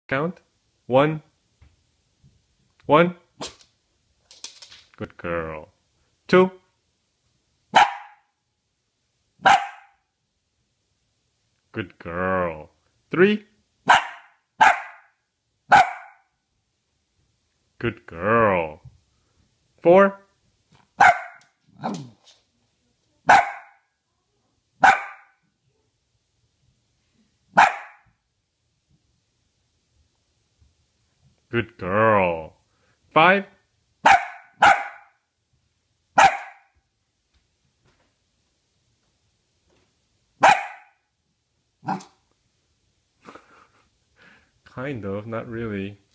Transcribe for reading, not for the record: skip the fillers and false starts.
Count. One. One. Good girl. Two. Good girl. Three. Good girl. Four. Good girl. Five. Kind of, not really.